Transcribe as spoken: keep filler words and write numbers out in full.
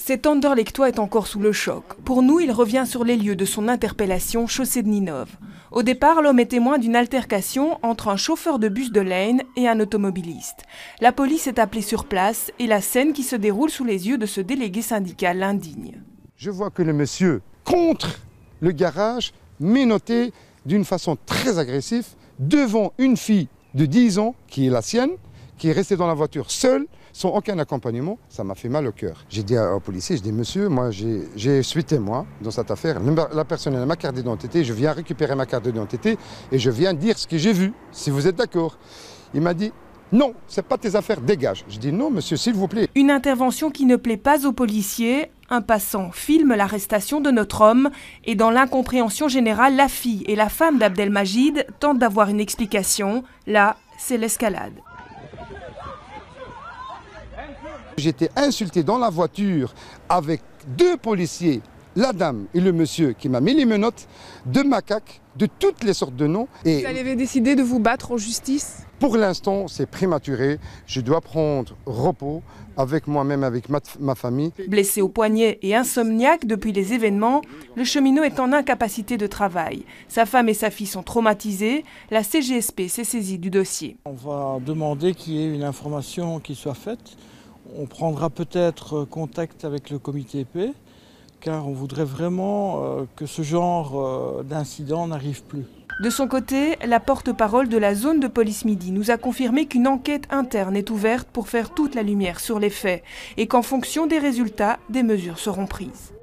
Cet Anderlechtois est encore sous le choc. Pour nous, il revient sur les lieux de son interpellation, chaussée de Ninove. Au départ, l'homme est témoin d'une altercation entre un chauffeur de bus de Leyne et un automobiliste. La police est appelée sur place et la scène qui se déroule sous les yeux de ce délégué syndical l'indigne. Je vois que le monsieur, contre le garage, menotté d'une façon très agressive devant une fille de dix ans qui est la sienne, qui est restée dans la voiture seule, sans aucun accompagnement. Ça m'a fait mal au cœur. J'ai dit au policier, je dis, monsieur, moi je suis témoin dans cette affaire. La personne a ma carte d'identité, je viens récupérer ma carte d'identité et je viens dire ce que j'ai vu, si vous êtes d'accord. Il m'a dit, non, c'est pas tes affaires, dégage. Je dis, non monsieur, s'il vous plaît. Une intervention qui ne plaît pas aux policiers. Un passant filme l'arrestation de notre homme et dans l'incompréhension générale, la fille et la femme d'Abdelmajid tentent d'avoir une explication. Là, c'est l'escalade. J'étais insulté dans la voiture avec deux policiers, la dame et le monsieur qui m'a mis les menottes, de macaques, de toutes les sortes de noms. Et vous avez décidé de vous battre en justice? Pour l'instant, c'est prématuré. Je dois prendre repos avec moi-même, avec ma, ma famille. Blessé au poignet et insomniaque depuis les événements, le cheminot est en incapacité de travail. Sa femme et sa fille sont traumatisées. La C G S P s'est saisie du dossier. On va demander qu'il y ait une information qui soit faite. On prendra peut-être contact avec le comité paix, car on voudrait vraiment que ce genre d'incident n'arrive plus. De son côté, la porte-parole de la zone de police Midi nous a confirmé qu'une enquête interne est ouverte pour faire toute la lumière sur les faits et qu'en fonction des résultats, des mesures seront prises.